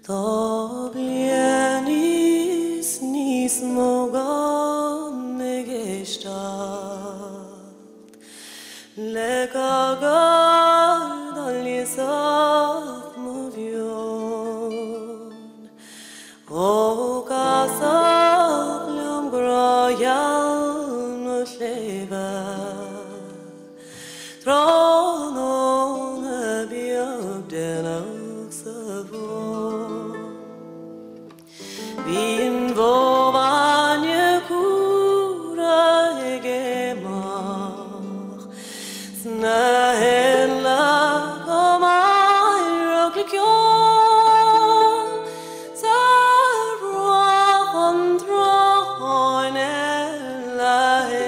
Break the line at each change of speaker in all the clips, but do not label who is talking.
Tá bliain is níos mógán ag éisteacht le gagad a liesach mo bhion ó gasach leam graal mo lléve trón a bíag denach sa bhón Bhíon bhóbhaine cúra ag éimeach sna héile go maireach le ceol sa ruach an tráin le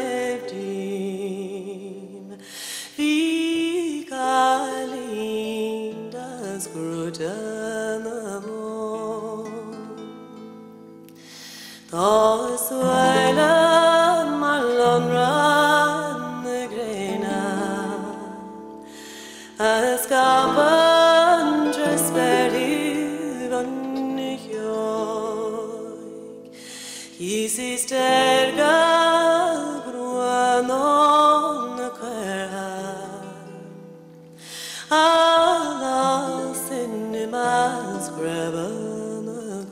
hebdín Bhí Cailín das Cruite na Tá Scoil Cheoil na gréine Escapan tresperthu an nioig Hís is terga gruan on na cuerha Alas inimas greban ag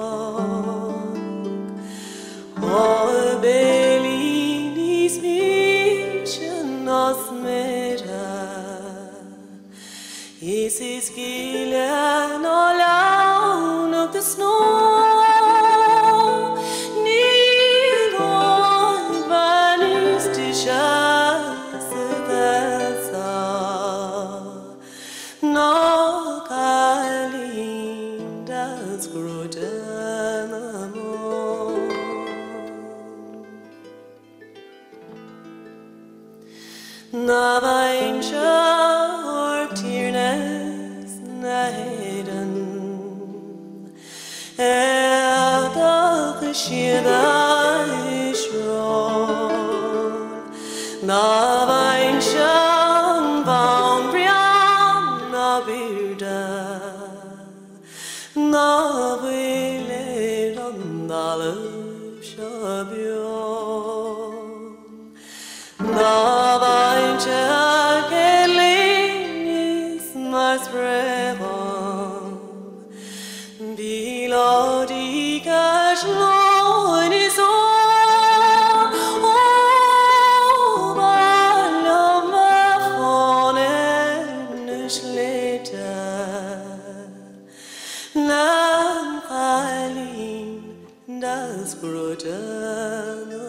O Cailín is mission os mera Is gillian o lawn of the snow Níl oed van is tishas edasa No Cailín das Cruite na Na bhainse or tíornas na héireann Eadach siad is rón Na bhainse an bhain brian na bíorda Na bhuiléad an dalamh seo beon Na bhainse Cailín is mas brehon Bílódí gas loin is ó Bailom a fónin is léite Nam Cailín das Cruite na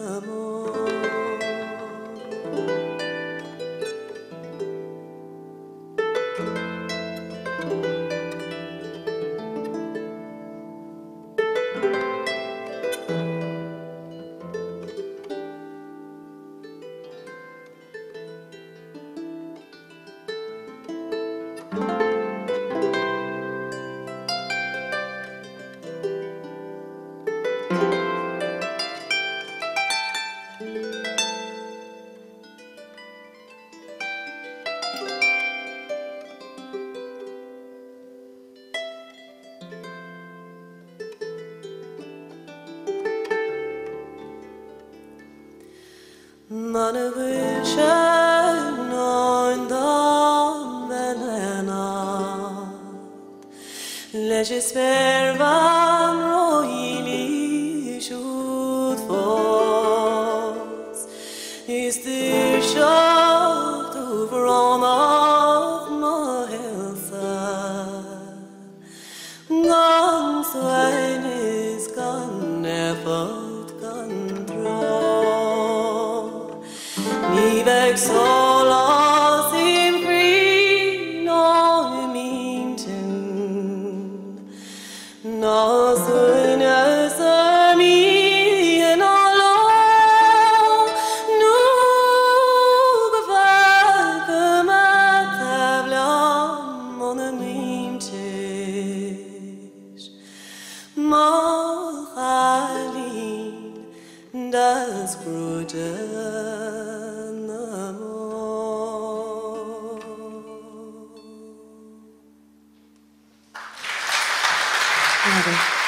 Mana bhuiil sé náin dám bhealach Leis is fear van roiili siúd fós Is dúr seacht uveránach má heilsa Gan Scoil is gan nefad gan Ní bheadh solas in bhrí ná míntin Ná suine sa míon á lá Nó go bheadh go maith tabhlam on a míntis Má Cailín das Cruite
Bye.